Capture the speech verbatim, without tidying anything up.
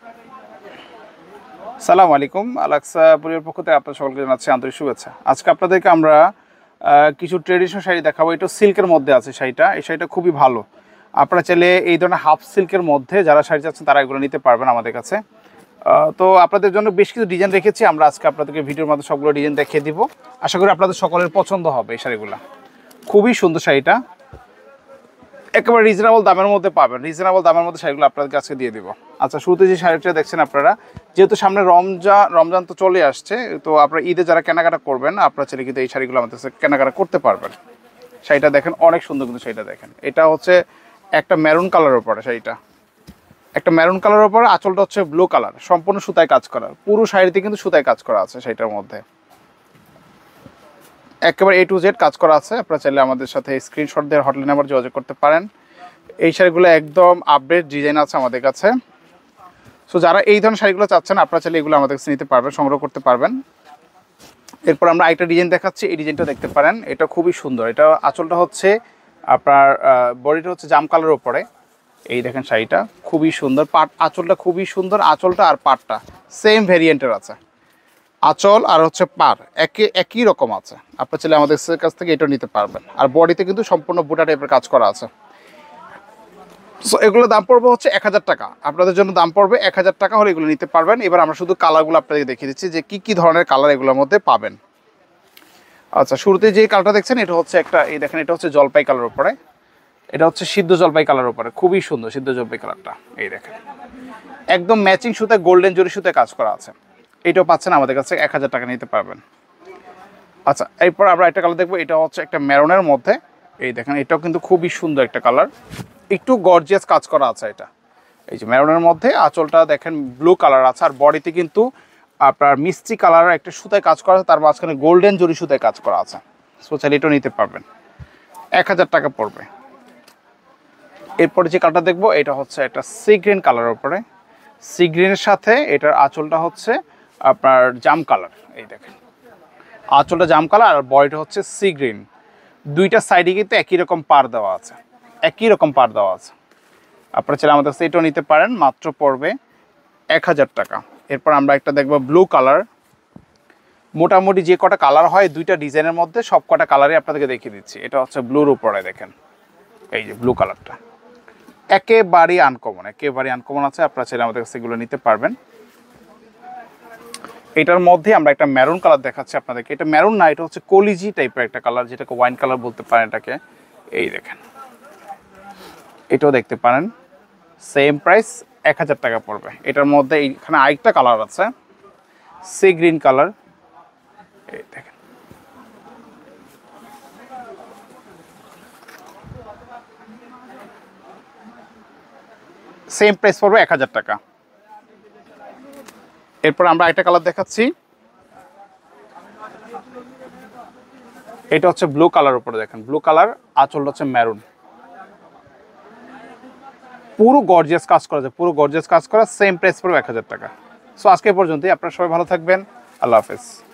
সালামু আলাইকুম, আল-আকসা পরিবারের পক্ষ থেকে আপনাদের সকলকে জানাচ্ছি আন্তরিক শুভেচ্ছা। আজকে আপনাদেরকে আমরা কিছু ট্রেডিশনাল শাড়ি দেখাবো। এটা সিল্কের মধ্যে আছে শাড়িটা। এই শাড়িটা খুবই ভালো। আপনারা চাইলে এই ধরনের হাফ সিল্কের মধ্যে যারা শাড়ি চাচ্ছেন তারা এগুলো নিতে পারবেন আমাদের কাছে। তো আপনাদের জন্য বেশ কিছু ডিজাইন রেখেছি, আমরা আজকে আপনাদেরকে ভিডিওর মধ্যে সবগুলো ডিজাইন দেখিয়ে দিব। আশা করি আপনাদের সকলের পছন্দ হবে এই শাড়িগুলো। খুবই সুন্দর শাড়িটা, একেবারে রিজনেবল দামের মধ্যে পাবেন। রিজনেবল দামের মধ্যে শাড়িগুলো আপনাদের কাছে দিয়ে দিব। আচ্ছা, শুরুতে যে শাড়িটা দেখছেন আপনারা, যেহেতু সামনে রমজান রমজান তো চলে আসছে, তো আপনারা ঈদে যারা কেনাকাটা করবেন আপনারা চাইলে কিন্তু এই শাড়িগুলো আমাদের কাছে কেনাকাটা করতে পারবেন। শাড়িটা দেখেন অনেক সুন্দর, কিন্তু শাড়িটা দেখেন, এটা হচ্ছে একটা মেরুন কালারের উপরে শাড়িটা, একটা মেরুন কালারের উপরে আঁচলটা হচ্ছে ব্লু কালার, সম্পূর্ণ সুতায় কাজ করা। পুরো শাড়িতে কিন্তু সুতায় কাজ করা আছে শাড়িটার মধ্যে, একেবারে এ টু জেড কাজ করা আছে। আপনারা চাইলে আমাদের সাথে স্ক্রিনশট দিয়ে হটলাইন নাম্বার যোগাযোগ করতে পারেন। এই শাড়িগুলো একদম আপডেট ডিজাইন আছে আমাদের কাছে। সো যারা এই ধরনের শাড়িগুলো চাচ্ছেন আপনারা চাইলে এগুলো আমাদের কাছে নিতে পারবেন, সংগ্রহ করতে পারবেন। এরপর আমরা আরেকটা ডিজাইন দেখাচ্ছি, এই ডিজাইনটা দেখতে পারেন, এটা খুবই সুন্দর। এটা আঁচলটা হচ্ছে আপনার বডিটা হচ্ছে জাম কালারের উপরে। এই দেখেন শাড়িটা খুবই সুন্দর, পাট আঁচলটা খুবই সুন্দর। আঁচলটা আর পাটটা সেম ভেরিয়েন্টের আছে, আঁচল আর হচ্ছে পার একই একই রকম আছে। আপনার চাইলে আমাদের কাছ থেকে এটা নিতে পারবেন। আর বডিতে কিন্তু সম্পূর্ণ বুটা টাইপের কাজ করা আছে। সো এগুলোর দাম পড়বে হচ্ছে এক হাজার টাকা। আপনাদের জন্য দাম পড়বে এক হাজার টাকা হলে এগুলো নিতে পারবেন। এবার আমরা শুধু কালারগুলো আপনাদেরকে দেখিয়ে দিচ্ছি যে কী কী ধরনের কালার এগুলোর মধ্যে পাবেন। আচ্ছা, শুরুতে যে কালারটা দেখছেন এটা হচ্ছে একটা, এই দেখেন এটা হচ্ছে জলপাই কালার উপরে, এটা হচ্ছে সিদ্ধ জলপাই কালার উপরে, খুবই সুন্দর সিদ্ধ জলপাই কালারটা। এই দেখেন একদম ম্যাচিং সুতায় গোল্ডেন জরি সুতায় কাজ করা আছে। এটাও পাচ্ছেন আমাদের কাছে, এক হাজার টাকা নিতে পারবেন। আচ্ছা, এরপর আমরা একটা কালার দেখবো, এটা হচ্ছে একটা মেরুনের মধ্যে। এই দেখেন এটাও কিন্তু খুবই সুন্দর একটা কালার, একটু গর্জিয়াস কাজ করা আছে এটা। এই যে মেরুনের মধ্যে আঁচলটা দেখেন ব্লু কালার আছে, আর বডিতে কিন্তু আপনার মিষ্টি কালারের একটা সুতায় কাজ করা আছে, তার মাঝখানে গোল্ডেন জরি সুতায় কাজ করা আছে। সো চাইলে এটাও নিতে পারবেন, এক হাজার টাকা পড়বে। এরপরে যে কালারটা দেখবো এটা হচ্ছে একটা সি গ্রিন কালারের উপরে, সি গ্রিনের সাথে এটার আঁচলটা হচ্ছে আপনার জাম কালার। এই দেখেন আঁচলটা জাম কালার আর বডিটা হচ্ছে সি গ্রিন। দুইটা সাইডে কিন্তু একই রকম পার দেওয়া আছে, একই রকম পার দেওয়া আছে। আপনারা চাইলে আমাদের কাছে এটাও নিতে পারেন, মাত্র পড়বে এক হাজার টাকা। এরপর আমরা একটা দেখবো ব্লু কালার। মোটামুটি যে কটা কালার হয় দুইটা ডিজাইনের মধ্যে সব কটা কালারই আপনাদেরকে দেখিয়ে দিচ্ছি। এটা হচ্ছে ব্লুর উপরে দেখেন, এই যে ব্লু কালারটা একেবারেই আনকমন, একেবারেই আনকমন আছে। আপনারা চাইলে আমাদের কাছে এগুলো নিতে পারবেন। এটার মধ্যে আমরা একটা মেরুন কালার দেখাচ্ছি আপনাদেরকে। এটা মেরুন না, এটা হচ্ছে কলিজি টাইপের একটা কালার, যেটাকে ওয়াইন কালার বলতে পারেন এটাকে। এই দেখেন এটাও দেখতে পারেন, সেম প্রাইস এক হাজার টাকা পড়বে। এটার মধ্যে এইখানে আরেকটা কালার আছে, সি গ্রিন কালার। এই দেখেন সেম প্রাইস পড়বে এক হাজার টাকা। এরপর আমরা একটা কালার দেখাচ্ছি, এটা হচ্ছে ব্লু কালার উপরে দেখেন, ব্লু কালার আঁচলটা হচ্ছে মেরুন, পুরো গর্জিয়াস কাজ করা আছে, পুরো গর্জিয়াস কাজ করা। সেম প্রাইস পড়বে এক হাজার টাকা। সো আজকে পর্যন্তই, আপনারা সবাই ভালো থাকবেন, আল্লাহ হাফেজ।